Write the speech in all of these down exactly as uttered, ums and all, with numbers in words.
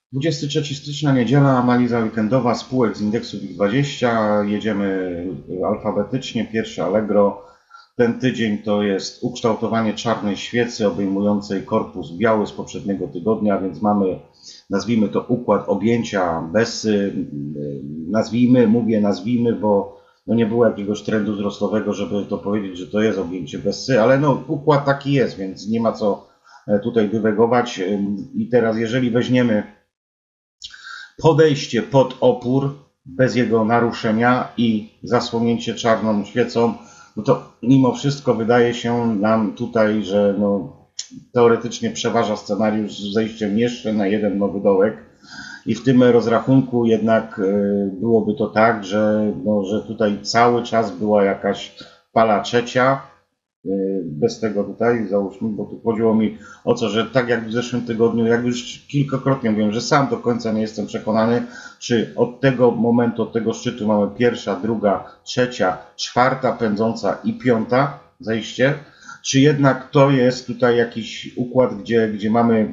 dwudziestego trzeciego stycznia, niedziela, analiza weekendowa spółek z indeksu WIG dwadzieścia. Jedziemy alfabetycznie. Pierwszy Allegro. Ten tydzień to jest ukształtowanie czarnej świecy obejmującej korpus biały z poprzedniego tygodnia, więc mamy, nazwijmy to, układ objęcia Bessy. Nazwijmy, mówię nazwijmy, bo no nie było jakiegoś trendu wzrostowego, żeby to powiedzieć, że to jest objęcie Bessy, ale no układ taki jest, więc nie ma co tutaj dywegować. I teraz jeżeli weźmiemy podejście pod opór bez jego naruszenia i zasłonięcie czarną świecą, no to mimo wszystko wydaje się nam tutaj, że no, teoretycznie przeważa scenariusz z zejściem jeszcze na jeden nowy dołek i w tym rozrachunku jednak byłoby to tak, że, no, że tutaj cały czas była jakaś fala trzecia. Bez tego tutaj, załóżmy, bo tu chodziło mi o co, że tak jak w zeszłym tygodniu, jak już kilkakrotnie mówiłem, że sam do końca nie jestem przekonany, czy od tego momentu, od tego szczytu mamy pierwsza, druga, trzecia, czwarta pędząca i piąta zejście, czy jednak to jest tutaj jakiś układ, gdzie, gdzie mamy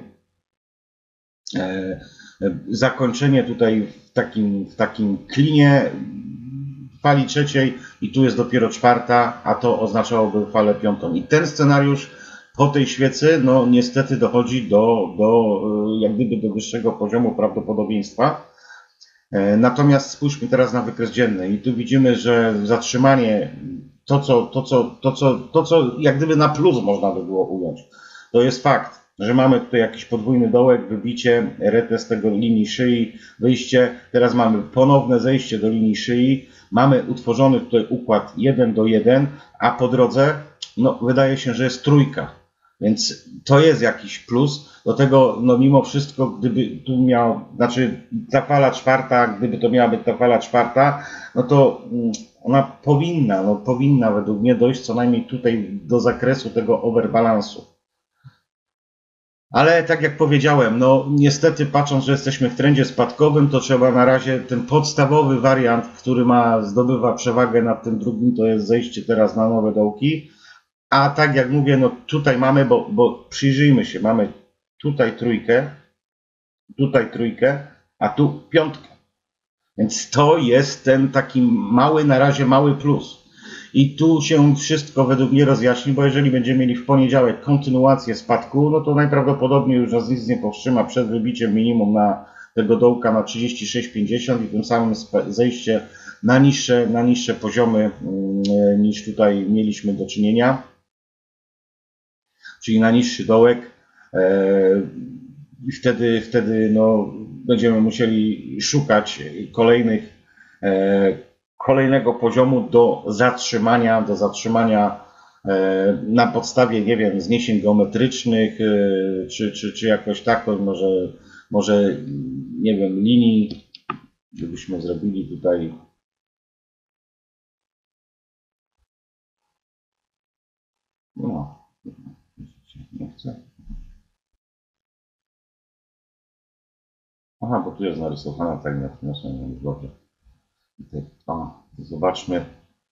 e, zakończenie tutaj w takim, w takim klinie fali trzeciej i tu jest dopiero czwarta, a to oznaczałoby falę piątą. I ten scenariusz po tej świecy, no niestety dochodzi do, do jak gdyby do wyższego poziomu prawdopodobieństwa. Natomiast spójrzmy teraz na wykres dzienny i tu widzimy, że zatrzymanie, to co, to co, to co, to co jak gdyby na plus można by było ująć, to jest fakt, że mamy tutaj jakiś podwójny dołek, wybicie, retest tego linii szyi, wyjście, teraz mamy ponowne zejście do linii szyi, mamy utworzony tutaj układ jeden do jeden, a po drodze no, wydaje się, że jest trójka, więc to jest jakiś plus. Do tego no, mimo wszystko, gdyby tu miał, znaczy ta fala czwarta, gdyby to miała być ta fala czwarta, no to ona powinna, no powinna według mnie dojść co najmniej tutaj do zakresu tego overbalansu. Ale tak jak powiedziałem, no niestety patrząc, że jesteśmy w trendzie spadkowym, to trzeba na razie ten podstawowy wariant, który ma, zdobywa przewagę nad tym drugim, to jest zejście teraz na nowe dołki. A tak jak mówię, no tutaj mamy, bo, bo przyjrzyjmy się, mamy tutaj trójkę, tutaj trójkę, a tu piątkę. Więc to jest ten taki mały, na razie mały plus. I tu się wszystko według mnie rozjaśni, bo jeżeli będziemy mieli w poniedziałek kontynuację spadku, no to najprawdopodobniej już nas nic nie powstrzyma przed wybiciem minimum na tego dołka na trzydzieści sześć pięćdziesiąt i tym samym zejście na niższe, na niższe poziomy niż tutaj mieliśmy do czynienia, czyli na niższy dołek. I wtedy, wtedy no, będziemy musieli szukać kolejnych kolejnego poziomu do zatrzymania, do zatrzymania na podstawie, nie wiem, zniesień geometrycznych, czy, czy, czy jakoś tak, może, może, nie wiem, linii, gdybyśmy zrobili tutaj no, nie chcę. Aha, bo tu jest narysowana tak na wniosłem, dobrze. O, zobaczmy.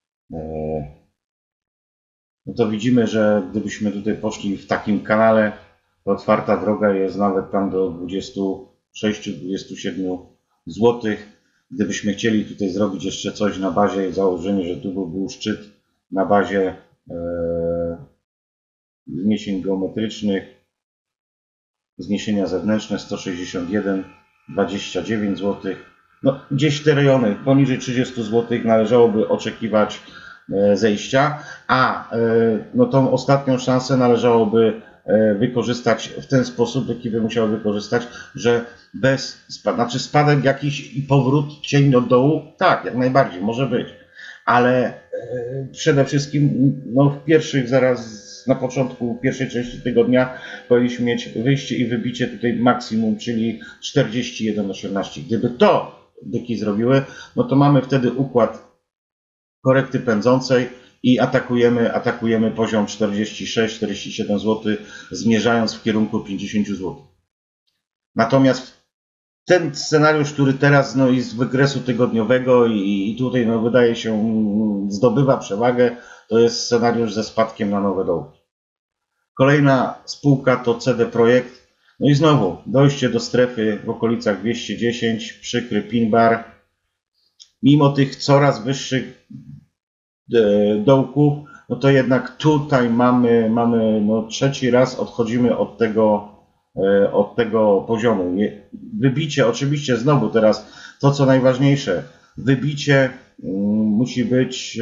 No to widzimy, że gdybyśmy tutaj poszli w takim kanale, to otwarta droga jest nawet tam do dwudziestu sześciu do dwudziestu siedmiu złotych. Gdybyśmy chcieli tutaj zrobić jeszcze coś na bazie założenia, że tu był szczyt na bazie e, zniesień geometrycznych, zniesienia zewnętrzne sto sześćdziesiąt jeden dwadzieścia dziewięć złotych. No, gdzieś te rejony poniżej trzydziestu złotych należałoby oczekiwać zejścia, a no tą ostatnią szansę należałoby wykorzystać w ten sposób, jaki by musiał wykorzystać, że bez spadku, znaczy spadek jakiś i powrót cień od dołu, tak, jak najbardziej, może być, ale przede wszystkim no w pierwszych, zaraz na początku pierwszej części tygodnia powinniśmy mieć wyjście i wybicie tutaj maksimum, czyli czterdzieści jeden osiemnaście. Gdyby to byki zrobiły, no to mamy wtedy układ korekty pędzącej i atakujemy, atakujemy poziom czterdzieści sześć czterdzieści siedem złotych, zmierzając w kierunku pięćdziesięciu złotych. Natomiast ten scenariusz, który teraz no, jest z wykresu tygodniowego i, i tutaj no, wydaje się zdobywa przewagę, to jest scenariusz ze spadkiem na nowe dołki. Kolejna spółka to C D Projekt. No i znowu dojście do strefy w okolicach dwieście dziesięć, przykry pin bar. Mimo tych coraz wyższych dołków, no to jednak tutaj mamy, mamy no trzeci raz odchodzimy od tego, od tego poziomu. Wybicie, oczywiście znowu teraz to, co najważniejsze, wybicie musi być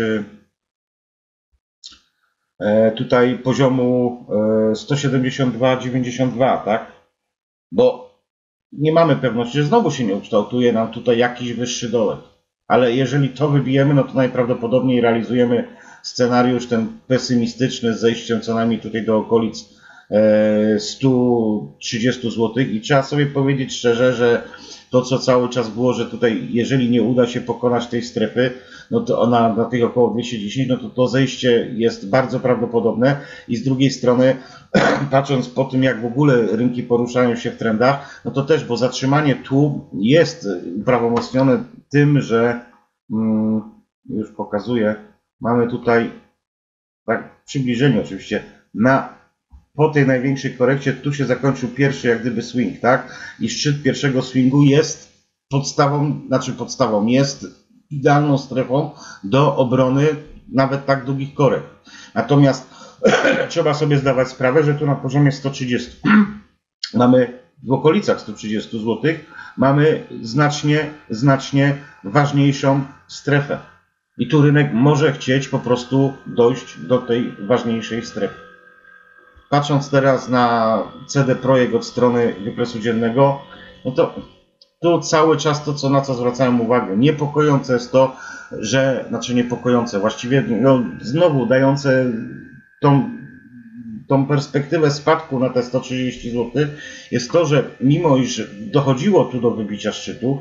tutaj poziomu sto siedemdziesiąt dwa dziewięćdziesiąt dwa, tak? Bo nie mamy pewności, że znowu się nie ukształtuje nam tutaj jakiś wyższy dołek. Ale jeżeli to wybijemy, no to najprawdopodobniej realizujemy scenariusz ten pesymistyczny z zejściem co najmniej tutaj do okolic stu trzydziestu złotych i trzeba sobie powiedzieć szczerze, że to, co cały czas było, że tutaj jeżeli nie uda się pokonać tej strefy, no to ona na tych około dwieście dziesięć, no to to zejście jest bardzo prawdopodobne i z drugiej strony patrząc po tym, jak w ogóle rynki poruszają się w trendach, no to też, bo zatrzymanie tu jest uprawomocnione tym, że mm, już pokazuję, mamy tutaj tak przybliżenie oczywiście na po tej największej korekcie tu się zakończył pierwszy jak gdyby swing, tak? I szczyt pierwszego swingu jest podstawą, znaczy podstawą, jest idealną strefą do obrony nawet tak długich korekt. Natomiast trzeba sobie zdawać sprawę, że tu na poziomie sto trzydzieści mamy w okolicach stu trzydziestu złotych mamy znacznie, znacznie ważniejszą strefę. I tu rynek może chcieć po prostu dojść do tej ważniejszej strefy. Patrząc teraz na C D Projekt od strony wykresu dziennego, no to tu cały czas to, co, na co zwracałem uwagę, niepokojące jest to, że, znaczy niepokojące, właściwie no, znowu dające tą, tą perspektywę spadku na te sto trzydzieści złotych, jest to, że mimo iż dochodziło tu do wybicia szczytów,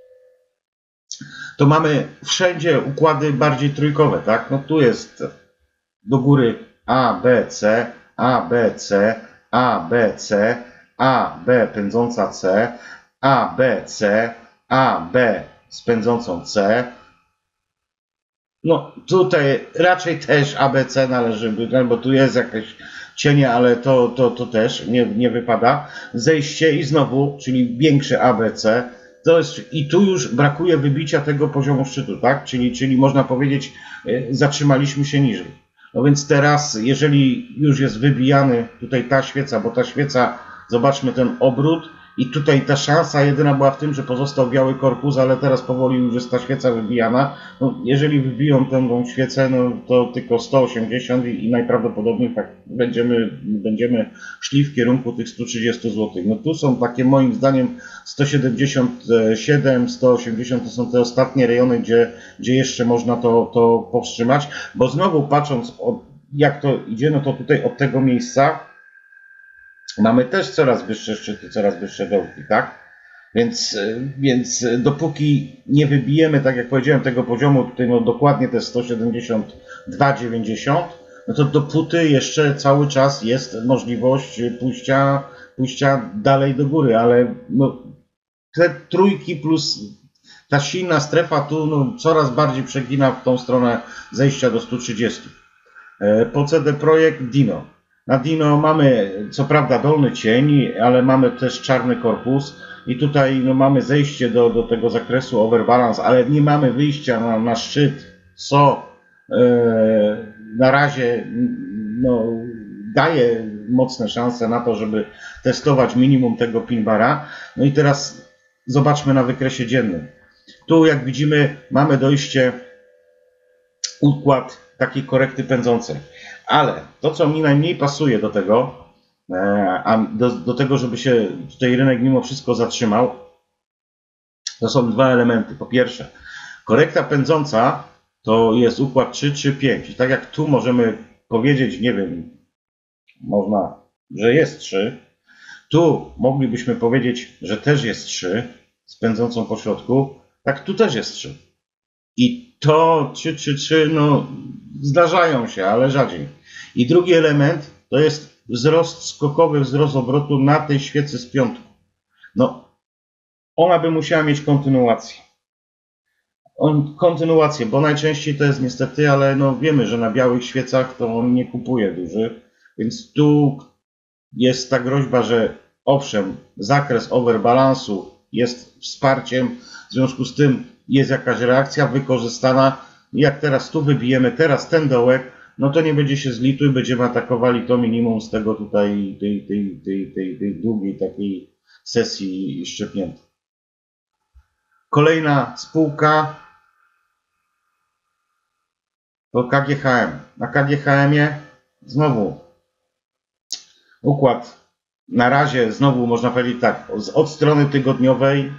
to mamy wszędzie układy bardziej trójkowe, tak? No tu jest do góry A, B, C, A, B, C, A, B, C, A, B pędząca C, A, B, C, A, B z pędzącą C. No tutaj raczej też A B C należy być, bo tu jest jakieś cienie, ale to, to, to też nie, nie wypada. Zejście i znowu, czyli większe A B C. To jest, i tu już brakuje wybicia tego poziomu szczytu, tak? Czyli, czyli można powiedzieć, zatrzymaliśmy się niżej. No więc teraz, jeżeli już jest wybijany tutaj ta świeca, bo ta świeca, zobaczmy ten obrót i tutaj ta szansa jedyna była w tym, że pozostał biały korpus, ale teraz powoli już jest ta świeca wybijana. No, jeżeli wybiją tę, tą świecę, no to tylko sto osiemdziesiąt i, i najprawdopodobniej tak będziemy, będziemy szli w kierunku tych stu trzydziestu złotych. No tu są takie moim zdaniem sto siedemdziesiąt siedem, sto osiemdziesiąt to są te ostatnie rejony, gdzie, gdzie jeszcze można to, to powstrzymać, bo znowu patrząc od, jak to idzie, no to tutaj od tego miejsca mamy też coraz wyższe szczyty, coraz wyższe dołki, tak? Więc, więc dopóki nie wybijemy, tak jak powiedziałem, tego poziomu, tutaj no dokładnie te sto siedemdziesiąt dwa dziewięćdziesiąt, no to dopóty jeszcze cały czas jest możliwość pójścia, pójścia dalej do góry, ale no, te trójki plus ta silna strefa tu no, coraz bardziej przegina w tą stronę zejścia do stu trzydziestu. Po C D Projekt Dino. Na Dino mamy co prawda dolny cień, ale mamy też czarny korpus i tutaj no, mamy zejście do, do tego zakresu overbalance, ale nie mamy wyjścia na, na szczyt, co e, na razie no, daje mocne szanse na to, żeby testować minimum tego pin bara. No i teraz zobaczmy na wykresie dziennym. Tu jak widzimy mamy dojście, układ takiej korekty pędzącej. Ale to, co mi najmniej pasuje do tego, a do, do tego, żeby się tutaj rynek mimo wszystko zatrzymał, to są dwa elementy. Po pierwsze, korekta pędząca to jest układ trzy, trzy, pięć. I tak jak tu możemy powiedzieć, nie wiem, można, że jest trzy, tu moglibyśmy powiedzieć, że też jest trzy, z pędzącą po środku, tak tu też jest trzy. I to trzy, trzy, trzy, no zdarzają się, ale rzadziej. I drugi element to jest wzrost skokowy, wzrost obrotu na tej świecy z piątku. No, ona by musiała mieć kontynuację. On, kontynuację, bo najczęściej to jest niestety, ale no wiemy, że na białych świecach to on nie kupuje duży, więc tu jest ta groźba, że owszem, zakres overbalansu jest wsparciem, w związku z tym jest jakaś reakcja wykorzystana. Jak teraz tu wybijemy teraz ten dołek, no to nie będzie się zlituj, będziemy atakowali to minimum z tego tutaj, tej, tej, tej, tej, tej długiej takiej sesji szczepniętej. Kolejna spółka to K G H M. Na K G H M-ie znowu układ na razie, znowu można powiedzieć tak, od strony tygodniowej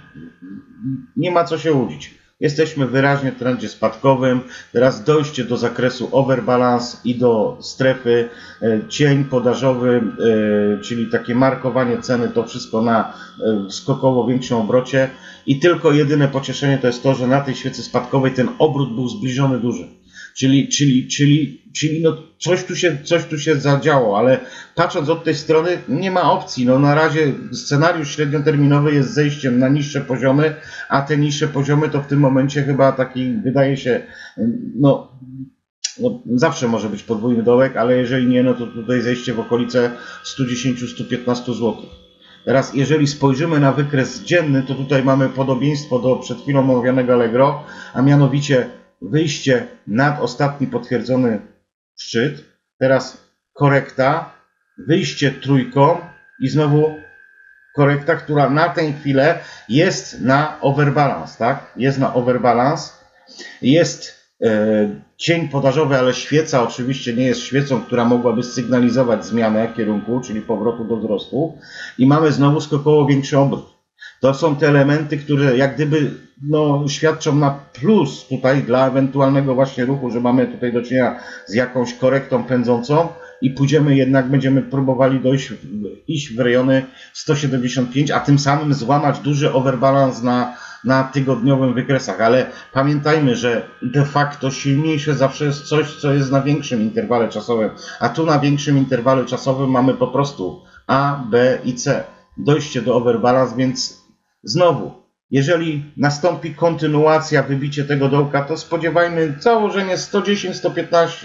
nie ma co się łudzić. Jesteśmy wyraźnie w trendzie spadkowym. Teraz dojście do zakresu overbalance i do strefy cień podażowy, czyli takie markowanie ceny, to wszystko na skokowo większym obrocie. I tylko jedyne pocieszenie to jest to, że na tej świecy spadkowej ten obrót był zbliżony duży. Czyli, czyli, czyli, czyli no coś, tu się, coś tu się zadziało, ale patrząc od tej strony nie ma opcji. No na razie scenariusz średnioterminowy jest zejściem na niższe poziomy, a te niższe poziomy to w tym momencie chyba taki wydaje się, no, no zawsze może być podwójny dołek, ale jeżeli nie, no to tutaj zejście w okolice sto dziesięć do stu piętnastu złotych. Teraz jeżeli spojrzymy na wykres dzienny, to tutaj mamy podobieństwo do przed chwilą omawianego Allegro, a mianowicie wyjście nad ostatni potwierdzony szczyt, teraz korekta, wyjście trójką i znowu korekta, która na tę chwilę jest na overbalance, tak? Jest na overbalance, jest e, cień podażowy, ale świeca oczywiście nie jest świecą, która mogłaby sygnalizować zmianę kierunku, czyli powrotu do wzrostu i mamy znowu skokowo większy obrót. To są te elementy, które jak gdyby no, świadczą na plus tutaj dla ewentualnego właśnie ruchu, że mamy tutaj do czynienia z jakąś korektą pędzącą i pójdziemy jednak, będziemy próbowali dojść, iść w rejony sto siedemdziesiąt pięć, a tym samym złamać duży overbalance na, na tygodniowym wykresach. Ale pamiętajmy, że de facto silniejsze zawsze jest coś, co jest na większym interwale czasowym, a tu na większym interwale czasowym mamy po prostu A, B i C. Dojście do overbalance, więc znowu, jeżeli nastąpi kontynuacja, wybicie tego dołka, to spodziewajmy założenie sto dziesięć do stu piętnastu.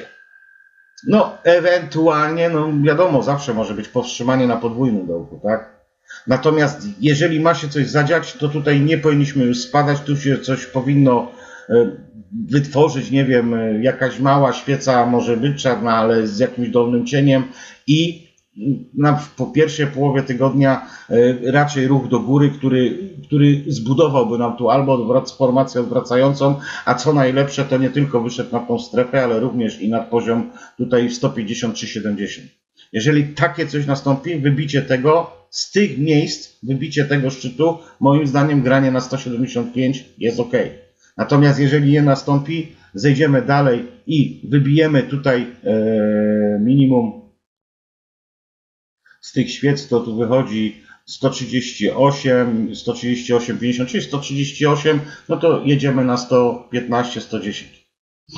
No, ewentualnie, no wiadomo, zawsze może być powstrzymanie na podwójnym dołku, tak? Natomiast jeżeli ma się coś zadziać, to tutaj nie powinniśmy już spadać, tu się coś powinno wytworzyć, nie wiem, jakaś mała świeca może być czarna, ale z jakimś dolnym cieniem i na, po pierwszej połowie tygodnia e, raczej ruch do góry, który, który zbudowałby nam tu albo odwrac, formację odwracającą, a co najlepsze to nie tylko wyszedł na tą strefę, ale również i nad poziom tutaj sto pięćdziesiąt trzy siedemdziesiąt. Jeżeli takie coś nastąpi, wybicie tego z tych miejsc, wybicie tego szczytu, moim zdaniem granie na sto siedemdziesiąt pięć jest ok. Natomiast jeżeli nie nastąpi, zejdziemy dalej i wybijemy tutaj e, minimum z tych świec, to tu wychodzi sto trzydzieści osiem, sto trzydzieści osiem pięćdziesiąt, czyli sto trzydzieści osiem, no to jedziemy na sto piętnaście, sto dziesięć.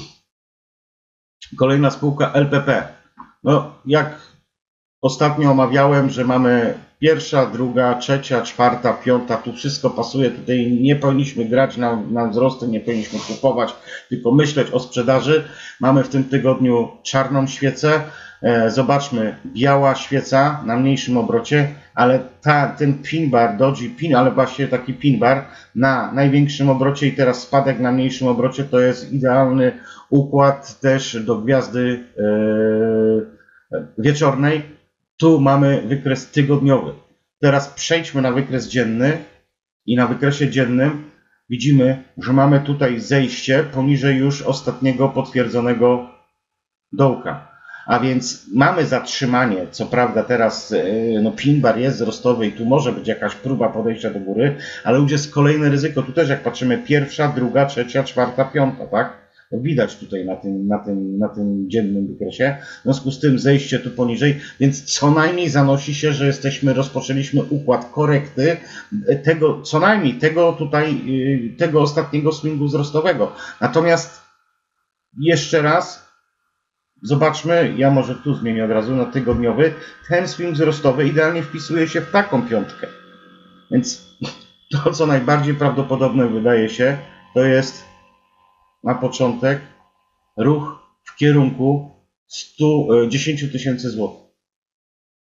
Kolejna spółka L P P. No, jak ostatnio omawiałem, że mamy pierwsza, druga, trzecia, czwarta, piąta, tu wszystko pasuje, tutaj nie powinniśmy grać na, na wzrosty, nie powinniśmy kupować, tylko myśleć o sprzedaży. Mamy w tym tygodniu czarną świecę. Zobaczmy, biała świeca na mniejszym obrocie, ale ta, ten pin bar, doji pin, ale właśnie taki pin bar na największym obrocie i teraz spadek na mniejszym obrocie to jest idealny układ też do gwiazdy yy, wieczornej. Tu mamy wykres tygodniowy. Teraz przejdźmy na wykres dzienny i na wykresie dziennym widzimy, że mamy tutaj zejście poniżej już ostatniego potwierdzonego dołka. A więc mamy zatrzymanie, co prawda teraz no, pin bar jest wzrostowy i tu może być jakaś próba podejścia do góry, ale już jest kolejne ryzyko. Tu też jak patrzymy pierwsza, druga, trzecia, czwarta, piąta, tak? Widać tutaj na tym, na tym, na tym dziennym wykresie. W związku z tym zejście tu poniżej, więc co najmniej zanosi się, że jesteśmy, rozpoczęliśmy układ korekty tego, co najmniej tego tutaj, tego ostatniego swingu wzrostowego. Natomiast jeszcze raz zobaczmy, ja może tu zmienię od razu na tygodniowy. Ten swing wzrostowy idealnie wpisuje się w taką piątkę. Więc to, co najbardziej prawdopodobne wydaje się, to jest na początek ruch w kierunku stu dziesięciu tysięcy złotych.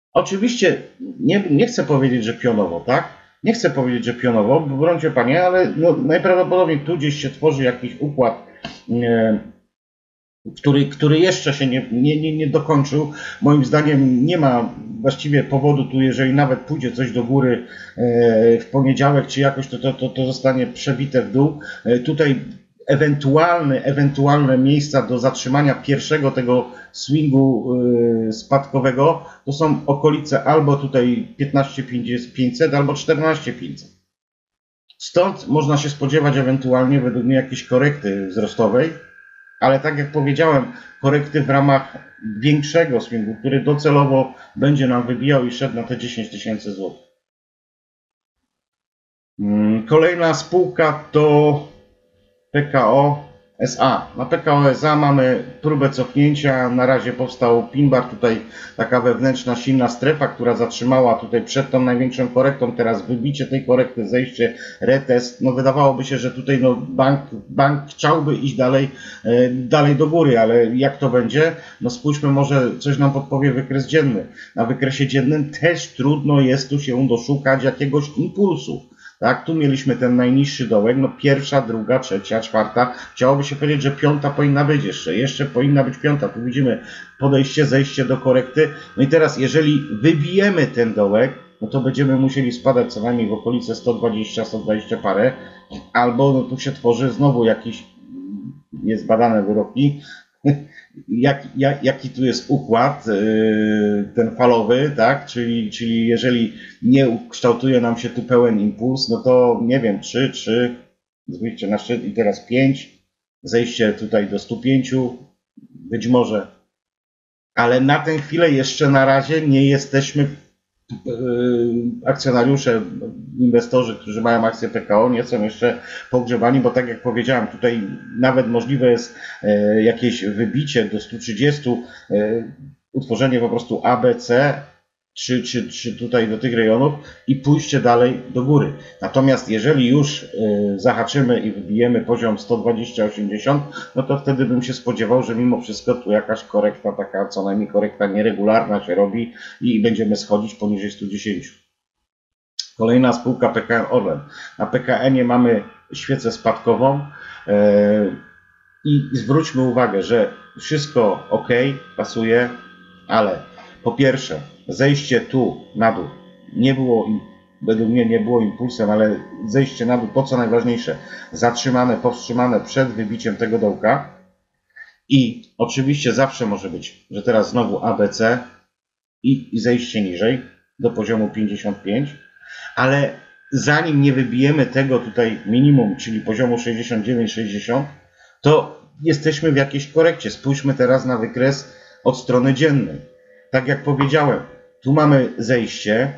Oczywiście nie, nie chcę powiedzieć, że pionowo, tak? Nie chcę powiedzieć, że pionowo, bo brońcie Panie, ale no, najprawdopodobniej tu gdzieś się tworzy jakiś układ, e, który, który jeszcze się nie, nie, nie, nie dokończył. Moim zdaniem nie ma właściwie powodu tu, jeżeli nawet pójdzie coś do góry e, w poniedziałek, czy jakoś to, to, to, to zostanie przebite w dół. E, tutaj ewentualne, ewentualne miejsca do zatrzymania pierwszego tego swingu y, spadkowego to są okolice albo tutaj piętnaście pięćset albo czternaście pięćset. Stąd można się spodziewać ewentualnie według mnie jakiejś korekty wzrostowej, ale tak jak powiedziałem, korekty w ramach większego swingu, który docelowo będzie nam wybijał i szedł na te dziesięć tysięcy złotych. Kolejna spółka to P K O S A. Na P K O S A mamy próbę cofnięcia. Na razie powstał pin bar, tutaj taka wewnętrzna silna strefa, która zatrzymała tutaj przed tą największą korektą. Teraz wybicie tej korekty, zejście, retest. No wydawałoby się, że tutaj no bank, bank chciałby iść dalej, e, dalej do góry, ale jak to będzie? No spójrzmy, może coś nam podpowie wykres dzienny. Na wykresie dziennym też trudno jest tu się doszukać jakiegoś impulsu. Tak, tu mieliśmy ten najniższy dołek, no pierwsza, druga, trzecia, czwarta, chciałoby się powiedzieć, że piąta powinna być jeszcze, jeszcze powinna być piąta, tu widzimy podejście, zejście do korekty, no i teraz jeżeli wybijemy ten dołek, no to będziemy musieli spadać co najmniej w okolice sto dwadzieścia, sto dwadzieścia parę, albo no tu się tworzy znowu jakiś niezbadane wyroki, Jak, jak, jaki tu jest układ yy, ten falowy, tak? Czyli, czyli jeżeli nie ukształtuje nam się tu pełen impuls, no to nie wiem, trzy, trzy, wyjście na szczyt i teraz pięć, zejście tutaj do stu pięciu, być może. Ale na tę chwilę jeszcze na razie nie jesteśmy akcjonariusze, inwestorzy, którzy mają akcje P K O, nie są jeszcze pogrzebani, bo tak jak powiedziałem, tutaj nawet możliwe jest jakieś wybicie do stu trzydziestu, utworzenie po prostu A B C, czy, czy, czy tutaj do tych rejonów i pójście dalej do góry. Natomiast jeżeli już zahaczymy i wybijemy poziom sto dwadzieścia osiemdziesiąt, no to wtedy bym się spodziewał, że mimo wszystko tu jakaś korekta, taka co najmniej korekta nieregularna się robi i będziemy schodzić poniżej stu dziesięciu. Kolejna spółka P K N Orlen. Na P K N-ie mamy świecę spadkową i zwróćmy uwagę, że wszystko ok, pasuje, ale po pierwsze, zejście tu na dół nie było, według mnie nie było impulsem, ale zejście na dół, to co najważniejsze, zatrzymane, powstrzymane przed wybiciem tego dołka i oczywiście zawsze może być, że teraz znowu A B C i, i zejście niżej do poziomu pięćdziesiąt pięć, ale zanim nie wybijemy tego tutaj minimum, czyli poziomu sześćdziesiąt dziewięć sześćdziesiąt, to jesteśmy w jakiejś korekcie. Spójrzmy teraz na wykres od strony dziennej. Tak jak powiedziałem, tu mamy zejście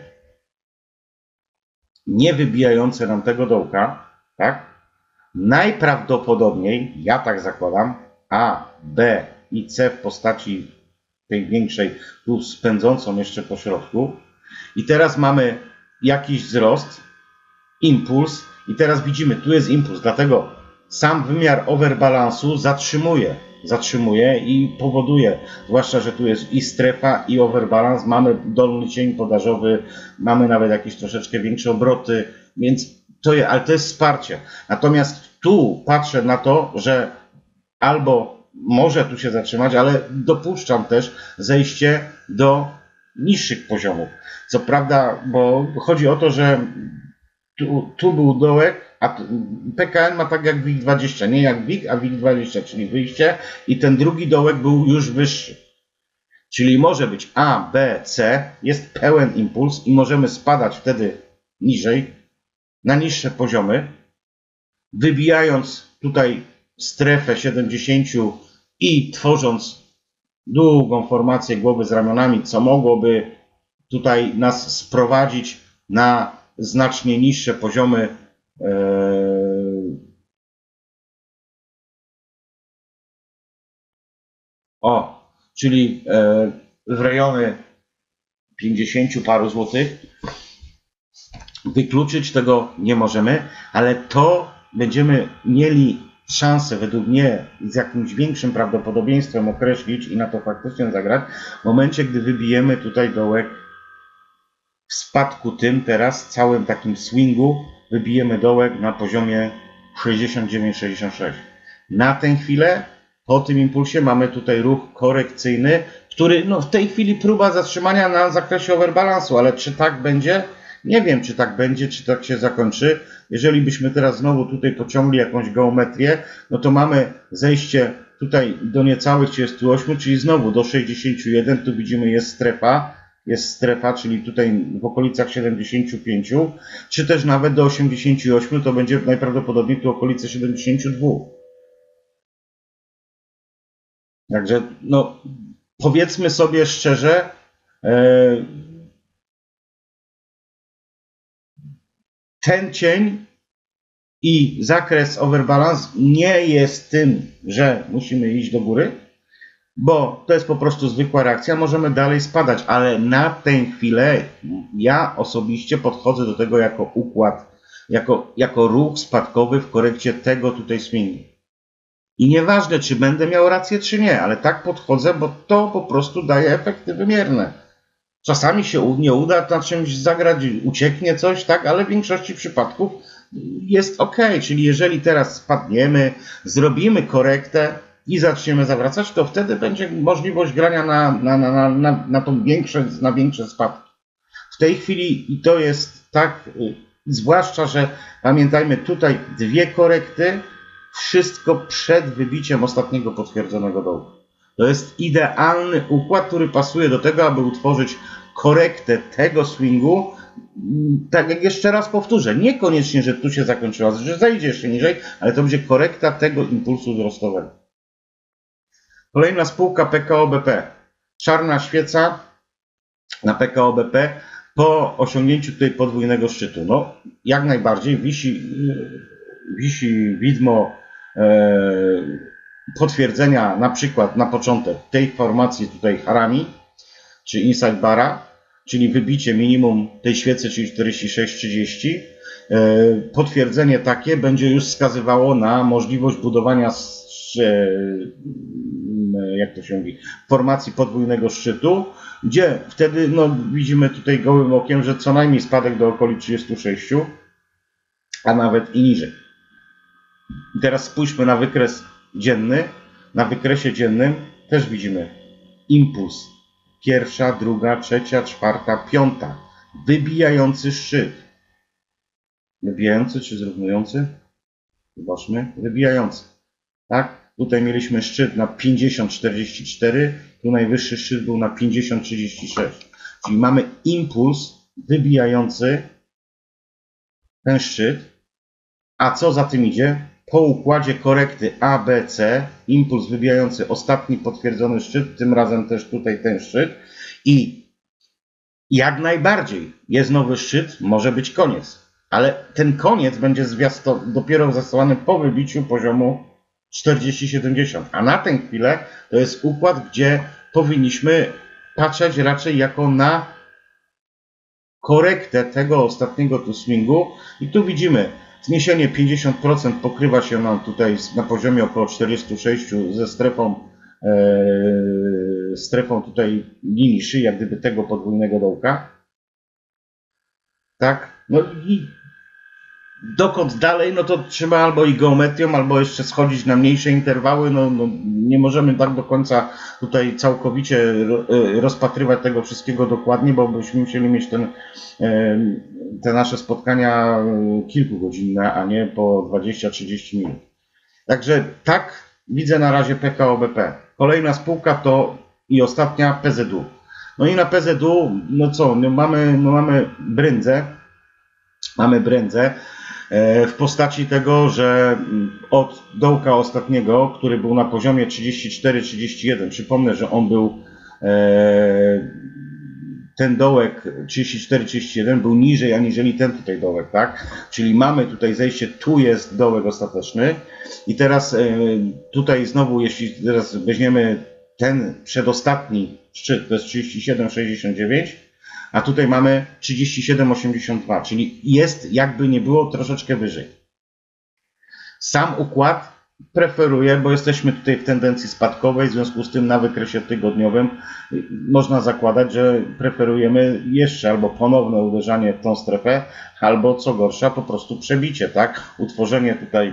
nie wybijające nam tego dołka, tak? Najprawdopodobniej, ja tak zakładam, A, B i C w postaci tej większej, tu spędzącą jeszcze po środku. I teraz mamy jakiś wzrost, impuls i teraz widzimy, tu jest impuls, dlatego sam wymiar overbalansu zatrzymuje. zatrzymuje i powoduje, zwłaszcza, że tu jest i strefa, i overbalance, mamy dolny cień podażowy, mamy nawet jakieś troszeczkę większe obroty, więc to jest, ale to jest wsparcie. Natomiast tu patrzę na to, że albo może tu się zatrzymać, ale dopuszczam też zejście do niższych poziomów. Co prawda, bo chodzi o to, że tu, tu był dołek, a P K N ma tak jak WIG dwadzieścia, nie jak WIG, a WIG dwadzieścia, czyli wyjście i ten drugi dołek był już wyższy. Czyli może być A, B, C, jest pełen impuls i możemy spadać wtedy niżej, na niższe poziomy, wybijając tutaj strefę siedemdziesiąt i tworząc długą formację głowy z ramionami, co mogłoby tutaj nas sprowadzić na znacznie niższe poziomy o, czyli w rejony pięćdziesięciu paru złotych. Wykluczyć tego nie możemy, ale to będziemy mieli szansę według mnie z jakimś większym prawdopodobieństwem określić i na to faktycznie zagrać w momencie, gdy wybijemy tutaj dołek w spadku tym teraz, całym takim swingu, wybijemy dołek na poziomie sześćdziesiąt dziewięć sześćdziesiąt sześć. Na tę chwilę, po tym impulsie mamy tutaj ruch korekcyjny, który no, w tej chwili próba zatrzymania na zakresie overbalansu, ale czy tak będzie? Nie wiem, czy tak będzie, czy tak się zakończy. Jeżeli byśmy teraz znowu tutaj pociągli jakąś geometrię, no to mamy zejście tutaj do niecałych trzydziestu ośmiu, czyli znowu do sześćdziesięciu jeden, tu widzimy jest strefa, jest strefa, czyli tutaj w okolicach siedemdziesięciu pięciu, czy też nawet do osiemdziesięciu ośmiu, to będzie najprawdopodobniej tu okolice siedemdziesięciu dwóch. Także no, powiedzmy sobie szczerze, e, ten cień i zakres overbalance nie jest tym, że musimy iść do góry, bo to jest po prostu zwykła reakcja, możemy dalej spadać, ale na tę chwilę ja osobiście podchodzę do tego jako układ, jako, jako ruch spadkowy w korekcie tego tutaj swingu. I nieważne, czy będę miał rację, czy nie, ale tak podchodzę, bo to po prostu daje efekty wymierne. Czasami się nie uda na czymś zagrać, ucieknie coś, tak, ale w większości przypadków jest ok. Czyli jeżeli teraz spadniemy, zrobimy korektę i zaczniemy zawracać, to wtedy będzie możliwość grania na, na, na, na, na, tą większe, na większe spadki. W tej chwili i to jest tak, zwłaszcza, że pamiętajmy tutaj dwie korekty, wszystko przed wybiciem ostatniego potwierdzonego dołu. To jest idealny układ, który pasuje do tego, aby utworzyć korektę tego swingu. Tak jak jeszcze raz powtórzę, niekoniecznie, że tu się zakończyła, że zejdzie jeszcze niżej, ale to będzie korekta tego impulsu wzrostowego. Kolejna spółka P K O B P. Czarna świeca na P K O B P po osiągnięciu tutaj podwójnego szczytu. No, jak najbardziej wisi, wisi widmo e, potwierdzenia na przykład na początek tej formacji tutaj harami, czy inside bara, czyli wybicie minimum tej świecy, czyli czterdzieści sześć trzydzieści. Potwierdzenie takie będzie już wskazywało na możliwość budowania, jak to się mówi, formacji podwójnego szczytu, gdzie wtedy no, widzimy tutaj gołym okiem, że co najmniej spadek do okolic trzydziestu sześciu, a nawet i niżej. I teraz spójrzmy na wykres dzienny. Na wykresie dziennym też widzimy impuls. Pierwsza, druga, trzecia, czwarta, piąta. Wybijający szczyt. Wybijający czy zrównujący? Zobaczmy. Wybijający. Tak? Tutaj mieliśmy szczyt na pięćdziesiąt czterdzieści cztery. Tu najwyższy szczyt był na pięćdziesiąt trzydzieści sześć. Czyli mamy impuls wybijający ten szczyt. A co za tym idzie? Po układzie korekty A B C, impuls wybijający ostatni potwierdzony szczyt, tym razem też tutaj ten szczyt i jak najbardziej jest nowy szczyt, może być koniec, ale ten koniec będzie dopiero zastosowany po wybiciu poziomu czterdzieści siedemdziesiąt, a na tę chwilę to jest układ, gdzie powinniśmy patrzeć raczej jako na korektę tego ostatniego tu swingu i tu widzimy, zniesienie pięćdziesiąt procent pokrywa się nam tutaj na poziomie około czterdziestu sześciu ze strefą, e, strefą tutaj linii szyi, jak gdyby tego podwójnego dołka. Tak? No i dokąd dalej, no to trzeba albo i geometrią, albo jeszcze schodzić na mniejsze interwały. No, no nie możemy tak do końca tutaj całkowicie rozpatrywać tego wszystkiego dokładnie, bo byśmy musieli mieć ten, te nasze spotkania kilkugodzinne, a nie po dwadzieścia trzydzieści minut. Także tak widzę na razie P K O B P. Kolejna spółka to i ostatnia P Z U. No i na P Z U, no co, no mamy, no mamy brędzę, mamy brędzę w postaci tego, że od dołka ostatniego, który był na poziomie trzydzieści cztery trzydzieści jeden, przypomnę, że on był, ten dołek trzydzieści cztery trzydzieści jeden był niżej aniżeli ten tutaj dołek, tak? Czyli mamy tutaj zejście, tu jest dołek ostateczny i teraz tutaj znowu, jeśli teraz weźmiemy ten przedostatni szczyt, to jest trzydzieści siedem sześćdziesiąt dziewięć, a tutaj mamy trzydzieści siedem osiemdziesiąt dwa, czyli jest jakby nie było troszeczkę wyżej. Sam układ preferuję, bo jesteśmy tutaj w tendencji spadkowej, w związku z tym na wykresie tygodniowym można zakładać, że preferujemy jeszcze albo ponowne uderzanie w tą strefę, albo co gorsza po prostu przebicie, tak? Utworzenie tutaj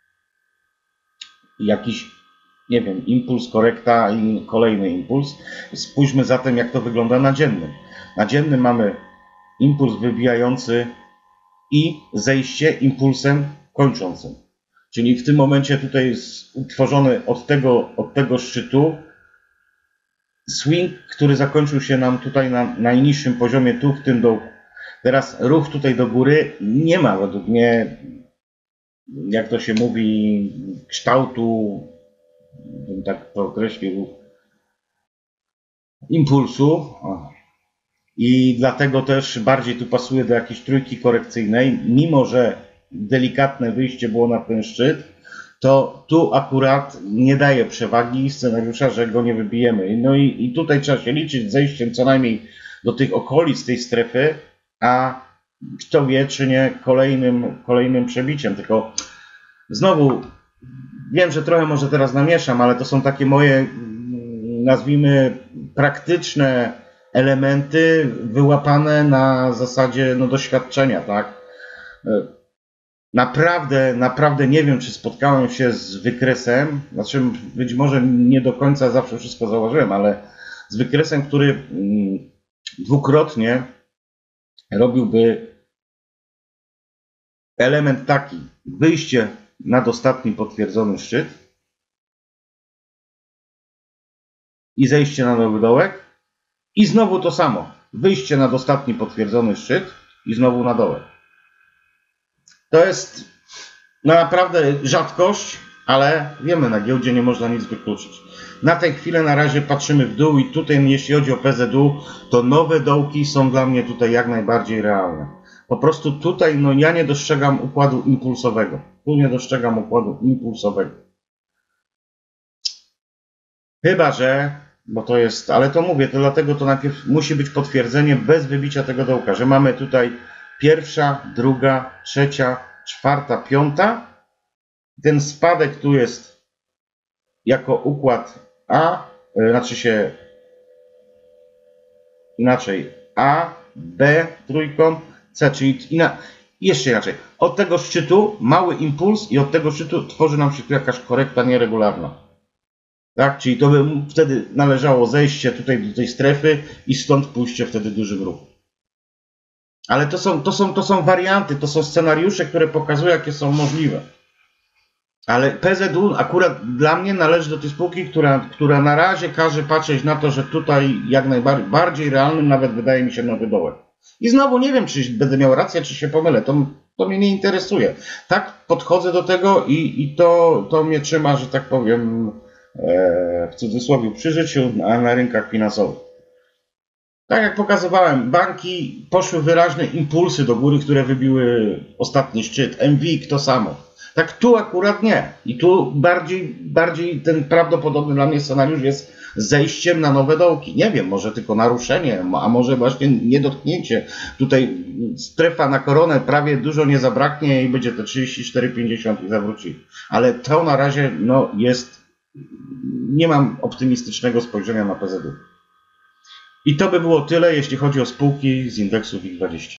jakiś, nie wiem, impuls, korekta i kolejny impuls. Spójrzmy zatem, jak to wygląda na dziennym. Na dziennym mamy impuls wybijający i zejście impulsem kończącym. Czyli w tym momencie tutaj jest utworzony od tego, od tego szczytu swing, który zakończył się nam tutaj na najniższym poziomie, tu w tym dołku. Teraz ruch tutaj do góry nie ma według mnie, jak to się mówi, kształtu, bym tak to określił, impulsu. I dlatego też bardziej tu pasuje do jakiejś trójki korekcyjnej, mimo że delikatne wyjście było na ten szczyt, to tu akurat nie daje przewagi scenariusza, że go nie wybijemy. No i, i tutaj trzeba się liczyć z zejściem co najmniej do tych okolic tej strefy, a kto wie, czy nie kolejnym, kolejnym przebiciem. Tylko znowu wiem, że trochę może teraz namieszam, ale to są takie moje, nazwijmy, praktyczne elementy wyłapane na zasadzie no, doświadczenia, tak? Naprawdę, naprawdę nie wiem, czy spotkałem się z wykresem, znaczy być może nie do końca zawsze wszystko zauważyłem, ale z wykresem, który dwukrotnie robiłby element taki, wyjście nad ostatni potwierdzony szczyt i zejście na nowy dołek i znowu to samo, wyjście nad ostatni potwierdzony szczyt i znowu na dołek. To jest no naprawdę rzadkość, ale wiemy, na giełdzie nie można nic wykluczyć. Na tę chwilę na razie patrzymy w dół i tutaj jeśli chodzi o P Z U, to nowe dołki są dla mnie tutaj jak najbardziej realne. Po prostu tutaj no ja nie dostrzegam układu impulsowego. Tu nie dostrzegam układu impulsowego. Chyba że, bo to jest, ale to mówię, to dlatego to najpierw musi być potwierdzenie bez wybicia tego dołka, że mamy tutaj pierwsza, druga, trzecia, czwarta, piąta. Ten spadek tu jest jako układ A, znaczy się inaczej A, B trójką, C, czyli ina, jeszcze inaczej. Od tego szczytu mały impuls i od tego szczytu tworzy nam się tu jakaś korekta nieregularna. Tak? Czyli to by wtedy należało zejście tutaj do tej strefy i stąd pójście wtedy dużym ruchu. Ale to są, to są, to są warianty, to są scenariusze, które pokazują, jakie są możliwe. Ale P Z U akurat dla mnie należy do tej spółki, która, która na razie każe patrzeć na to, że tutaj jak najbardziej bardziej realnym nawet wydaje mi się nowy dołek. I znowu nie wiem, czy będę miał rację, czy się pomylę. To, to mnie nie interesuje. Tak podchodzę do tego i, i to, to mnie trzyma, że tak powiem, e, w cudzysłowie przy życiu, a na rynkach finansowych. Tak jak pokazywałem, banki poszły wyraźne impulsy do góry, które wybiły ostatni szczyt. M W I K to samo. Tak tu akurat nie. I tu bardziej, bardziej ten prawdopodobny dla mnie scenariusz jest zejściem na nowe dołki. Nie wiem, może tylko naruszenie, a może właśnie niedotknięcie. Tutaj strefa na koronę prawie dużo nie zabraknie i będzie to trzydzieści cztery pięćdziesiąt i zawróci. Ale to na razie no, jest, nie mam optymistycznego spojrzenia na P Z U. I to by było tyle, jeśli chodzi o spółki z indeksu WIG dwadzieścia.